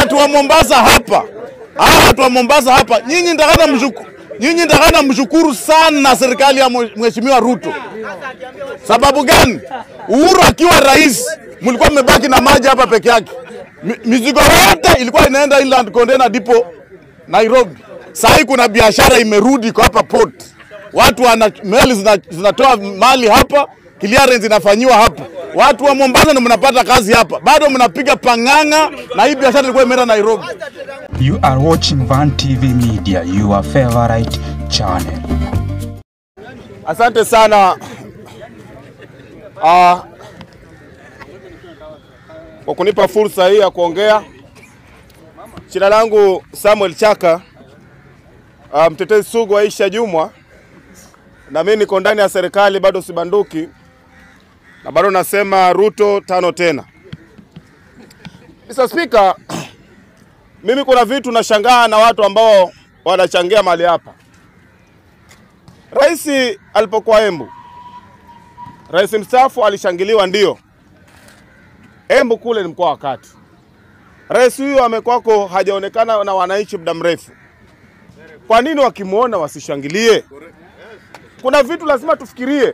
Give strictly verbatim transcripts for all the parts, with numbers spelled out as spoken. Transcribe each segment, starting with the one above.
watu wa Mombasa hapa, hawa watu wa Mombasa hapa, nyinyi ndakana mshukuru, nyinyi ndakana mshukuru sana serikali ya Mheshimiwa Ruto. Sababu gani? Uhuru akiwa rais, mlikuwa mmebaki na maji hapa peke yake. Mizigo yote ilikuwa inaenda inland container depot Nairobi. Sasa kuna biashara imerudi kwa hapa port. Watu wana meli zinatoa mali hapa, clearance inafanywa hapa. Watu wa Mombasa ndio mnapata kazi hapa. Bado mnapiga panganga na hii biashara ilikuwa imeenda Nairobi. You are watching Van T V Media, your favorite channel. Asante sana uh, kwa kunipa fursa hii ya kuongea. Jina langu Samuel Chaka, uh, mtetezi sugu wa Aisha Jumwa, na mimi niko ndani ya serikali, bado sibanduki, na bado nasema Ruto tano tena. mister Speaker, mimi kuna vitu nashangaa na watu ambao wanachangia mali hapa. Rais alipokuwa Embu, rais mstaafu alishangiliwa ndio. Embu kule ni mkoa wa kati. Rais huyu amekwako hajaonekana na wananchi muda mrefu. Kwa nini wakimuona wasishangilie? Kuna vitu lazima tufikirie.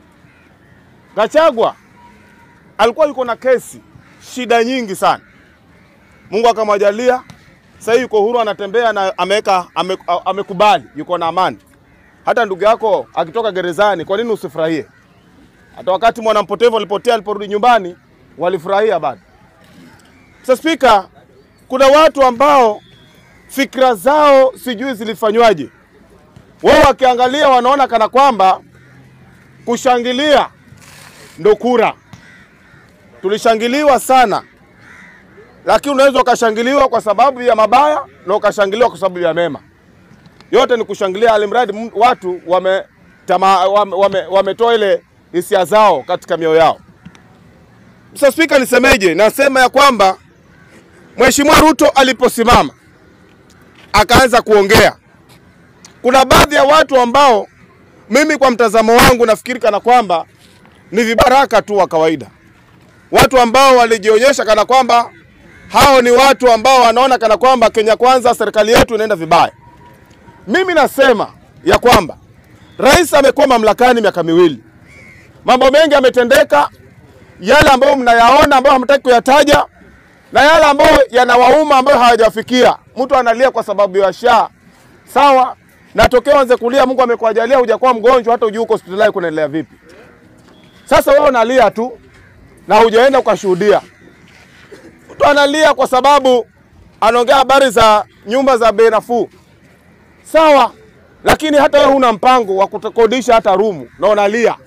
Gachagua alikuwa yuko na kesi, shida nyingi sana. Mungu akamwajalia, sasa yuko huru, anatembea na ameweka ame, amekubali, yuko na amani. Hata ndugu yako akitoka gerezani, kwa nini usifurahie? Hata wakati mwanampotevu alipotea aliporudi nyumbani, walifurahia bado. Sasa Speaker, kuna watu ambao fikra zao sijui zilifanywaje. Wao wakiangalia wanaona kana kwamba kushangilia ndo kura. Tulishangiliwa sana. Lakini unaweza ukashangiliwa kwa sababu ya mabaya na ukashangiliwa kwa sababu ya mema. Yote ni kushangilia, alimradi watu wame tama, wame, wame, wametoa ile hisia zao katika mioyo yao. mister Speaker, nisemeje? Nasema ya kwamba Mheshimiwa Ruto aliposimama akaanza kuongea, kuna baadhi ya watu ambao mimi kwa mtazamo wangu nafikiri kana kwamba ni vibaraka tu wa kawaida. Watu ambao walijionyesha kana kwamba hao ni watu ambao wanaona kana kwamba Kenya Kwanza, serikali yetu inaenda vibaya. Mimi nasema ya kwamba rais amekuwa mamlakani miaka miwili. Mambo mengi yametendeka, yale ambayo mnayaona ambayo hamtaki kuyataja, na yale ambayo yanawauma ambayo hawajafikia. Mtu analia kwa sababu ya sha. Sawa, na tokeo anze kulia, Mungu amekuajalia hujakuwa mgonjwa, hata ujue uko hospitali kunaendelea vipi. Sasa wewe unalia tu na hujaenda ukashuhudia. Mtu analia kwa sababu anaongea habari za nyumba za bei nafuu. Sawa, lakini hata wewe huna mpango wa kukodisha hata rumu na unalia.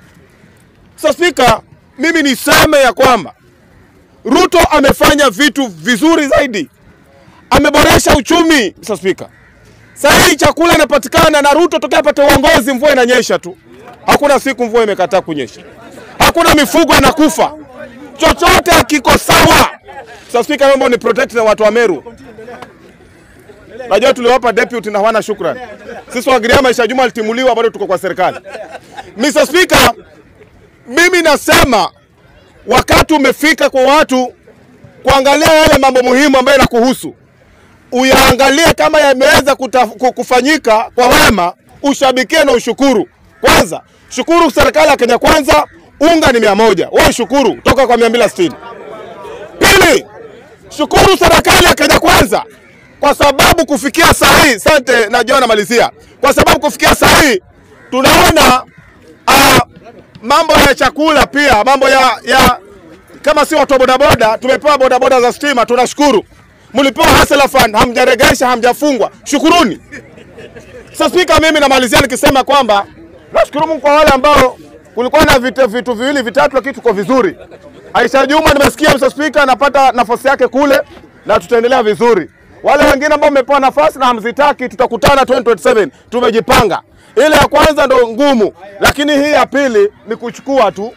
So Speaker, mimi niseme ya kwamba Ruto amefanya vitu vizuri zaidi. Ameboresha uchumi, mister Speaker. Sasa hii chakula inapatikana na Ruto tokea pate uongozi, mvua inanyesha tu. Hakuna siku mvua imekataa kunyesha. Hakuna mifugo inakufa. Chochote hakiko sawa. mister Speaker, mambo ni protect na watu wa Meru. Najua tuliwapa deputy na hawana shukrani. Sisi wa Giriama Aisha Jumwa alitimuliwa, bado tuko kwa serikali. mister Speaker, mimi nasema wakati umefika kwa watu kuangalia yale mambo muhimu ambayo yanakuhusu. Uyaangalie kama yameweza kufanyika kwa wema, ushabikie na ushukuru. Kwanza, shukuru serikali ya Kenya Kwanza, unga ni mia moja. Wewe shukuru toka kwa mia mbili sitini. Pili, shukuru serikali ya Kenya Kwanza kwa sababu kufikia saa hii, asante na John malizia. Kwa sababu kufikia saa hii tunaona uh, mambo ya chakula pia, mambo ya ya kama si watu bodaboda, tumepewa bodaboda za stima, tunashukuru. Mlipewa hustler fund, hamjaregesha, hamjafungwa. Shukuruni. Sasa Speaker, mimi namalizia nikisema kwamba nashukuru Mungu kwa wale ambao kulikuwa na vitu, vitu viwili vitatu lakini tuko vizuri. Aisha Jumwa nimesikia mister Speaker anapata nafasi yake kule na tutaendelea vizuri. Wale wengine ambao wamepewa nafasi na hamzitaki, tutakutana twenty twenty-seven. Tumejipanga. Ile ya kwanza ndo ngumu, lakini hii ya pili ni kuchukua tu.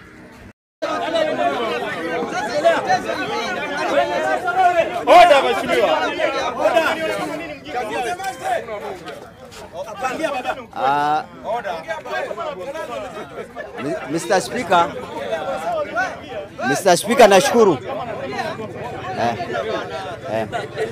Oda mheshimiwa. Ah, mister Speaker, mister Speaker, nashukuru. Eh. Eh.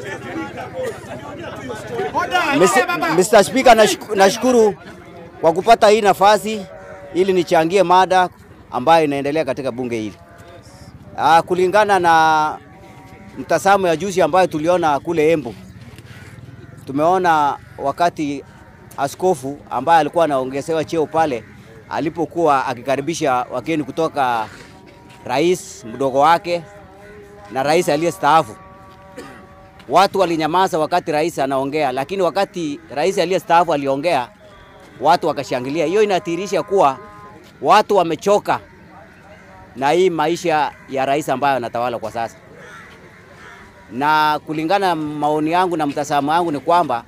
mister Speaker, nashukuru kwa kupata hii nafasi ili nichangie mada ambayo inaendelea katika bunge hili. Ah, kulingana na mtazamo ya juzi ambayo tuliona kule Embu. Tumeona wakati askofu ambaye alikuwa anaongezewa cheo pale alipokuwa akikaribisha wageni kutoka rais mdogo wake na rais aliyestaafu. Watu walinyamaza wakati rais anaongea, lakini wakati rais aliyestaafu aliongea, watu wakashangilia. Hiyo inathihirisha kuwa watu wamechoka na hii maisha ya rais ambaye anatawala kwa sasa. Na kulingana na maoni yangu na mtazamo wangu ni kwamba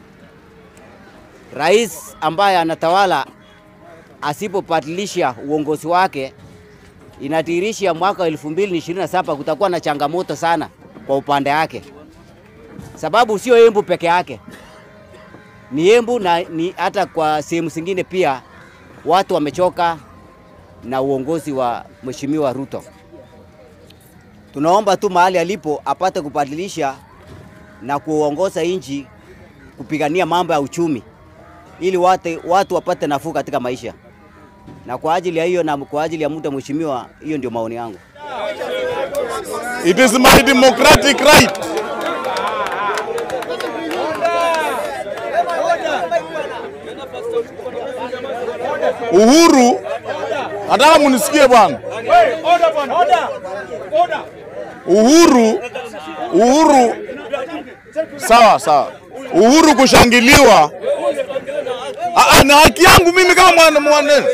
rais ambaye anatawala asipobadilisha uongozi wake, inadhihirisha mwaka elfu mbili ishirini na saba kutakuwa na changamoto sana kwa upande wake. Sababu sio Embu peke yake. Ni Embu na ni hata kwa sehemu zingine pia watu wamechoka na uongozi wa Mheshimiwa Ruto. Tunaomba tu mahali alipo apate kubadilisha na kuongoza nchi kupigania mambo ya uchumi ili watu, watu wapate nafuu katika maisha. Na kwa ajili ya hiyo na kwa ajili ya muda mheshimiwa, hiyo ndio maoni yangu. It is my democratic right. Uhuru, nataka munisikie bwana. Uhuru, Uhuru, sawa sawa. Uhuru kushangiliwa. Ah, na haki yangu mimi kama mwana mwana.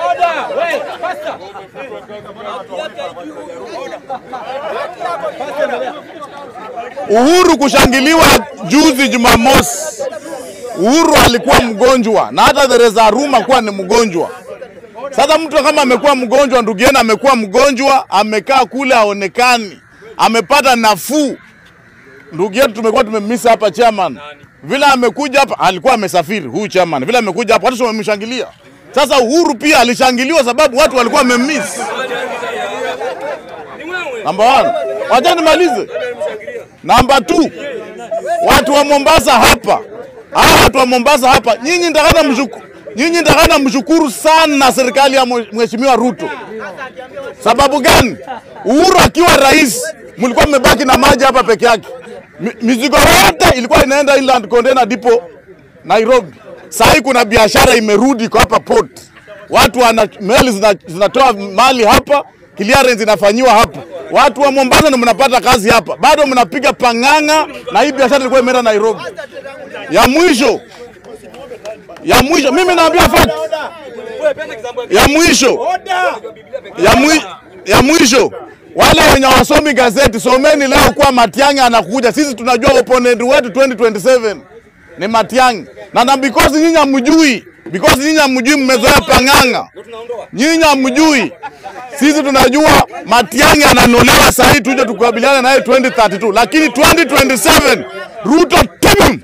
Uhuru kushangiliwa juzi Jumamosi. Uhuru alikuwa mgonjwa na hata there is a rumor kuwa ni mgonjwa. Sasa mtu kama amekuwa mgonjwa, ndugu yenu amekuwa mgonjwa, amekaa kule haonekani, amepata nafuu. Ndugu yetu tumekuwa tumemiss hapa chairman. Vile amekuja hapa alikuwa amesafiri huyu chairman. Vile amekuja hapa watu wamemshangilia. Sasa Uhuru pia alishangiliwa sababu watu walikuwa wamemiss. Number one. Wacha nimalize. Number two. Watu wa Mombasa hapa. Hawa watu wa Mombasa hapa, nyinyi ndakana mshukuru. Nyinyi ndakana mshukuru sana serikali ya Mheshimiwa Ruto. Sababu gani? Uhuru akiwa rais, mlikuwa mmebaki na maji hapa peke yake. Mizigo yote ilikuwa inaenda inland container depot Nairobi. Sasa kuna biashara imerudi kwa hapa port. Watu wana meli zinatoa mali hapa, clearance inafanywa hapa. Watu wa Mombasa ndio mnapata kazi hapa. Bado mnapiga panganga na hii biashara ilikuwa imeenda Nairobi. Ya mwisho. Ya mwisho mimi naambia fact. Ya mwisho. Ya mwisho. Ya mwisho. Wale wenye wasomi gazeti, someni leo kwa Matiang'i anakuja. Sisi tunajua opponent wetu twenty twenty-seven ni Matiang'i. Na na because nyinyi hamjui, because nyinyi hamjui mmezoea panganga. Nyinyi hamjui. Sisi tunajua Matiang'i ananolewa sasa, tuje tukabiliane naye twenty thirty-two. Lakini twenty twenty-seven Ruto timim.